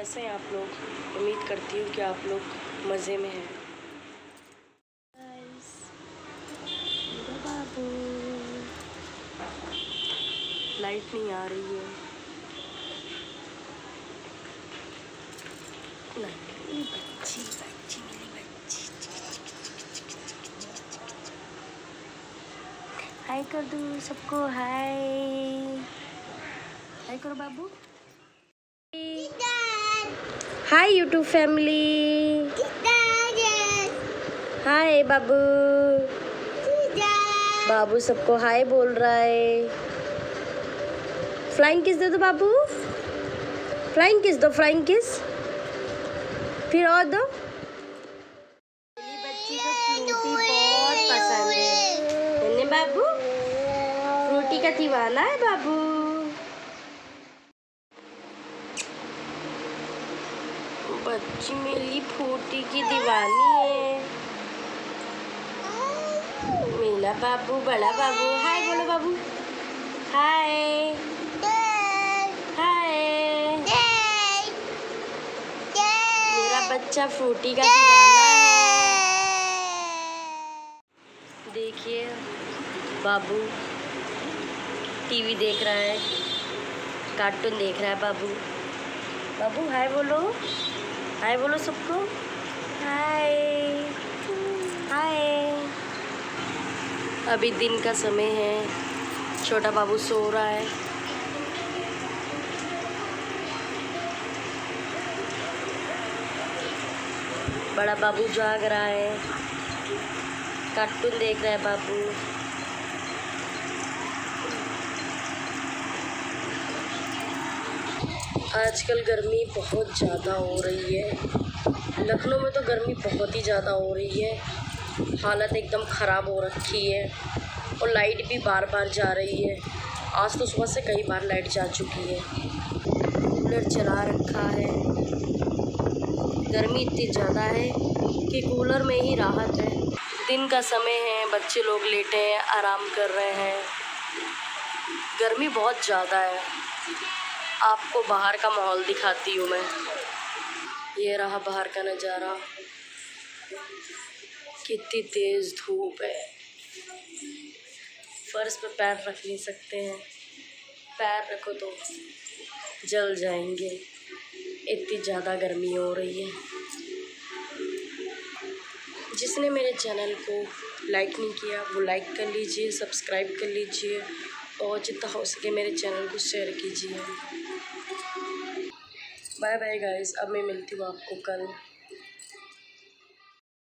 कैसे हैं आप लोग? उम्मीद करती हूँ कि आप लोग मज़े में हैं। बाबू लाइट नहीं आ रही है। नहीं, बच्ची बच्ची मेरी बच्ची। हाय कर दो सबको, हाय हाय करो बाबू। हाय यूट्यूब फैमिली, हाय बाबू। बाबू सबको हाय बोल रहा है। फ्लाइंग किस दे दो बाबू, फ्लाइंग किस दो, फ्लाइंग किस। फिर और दो। मेरी बच्ची को फ्रूटी बहुत पसंद है बाबू, फ्रूटी का दीवाना है बाबू। बच्ची मेरी फ्रूटी की दीवानी है। मेरा बाबू, बड़ा बाबू, हाय बोलो बाबू, हाय हाय। मेरा बच्चा फ्रूटी का दीवाना है। देखिए बाबू टीवी देख रहा है, कार्टून देख रहा है बाबू। बाबू हाय बोलो, हाय बोलो सबको, हाय हाय। अभी दिन का समय है, छोटा बाबू सो रहा है। बड़ा बाबू जाग रहा है, कार्टून देख रहा है बाबू। आजकल गर्मी बहुत ज़्यादा हो रही है। लखनऊ में तो गर्मी बहुत ही ज़्यादा हो रही है, हालत एकदम ख़राब हो रखी है। और लाइट भी बार बार जा रही है। आज तो सुबह से कई बार लाइट जा चुकी है। कूलर चला रखा है, गर्मी इतनी ज़्यादा है कि कूलर में ही राहत है। दिन का समय है, बच्चे लोग लेटे हैं, आराम कर रहे हैं। गर्मी बहुत ज़्यादा है। आपको बाहर का माहौल दिखाती हूँ मैं। ये रहा बाहर का नज़ारा, कितनी तेज़ धूप है। फर्श पे पैर रख नहीं सकते हैं, पैर रखो तो जल जाएंगे, इतनी ज़्यादा गर्मी हो रही है। जिसने मेरे चैनल को लाइक नहीं किया वो लाइक कर लीजिए, सब्सक्राइब कर लीजिए और जितना हो सके मेरे चैनल को शेयर कीजिए। बाय बाय गाइस, अब मैं मिलती हूँ आपको कल।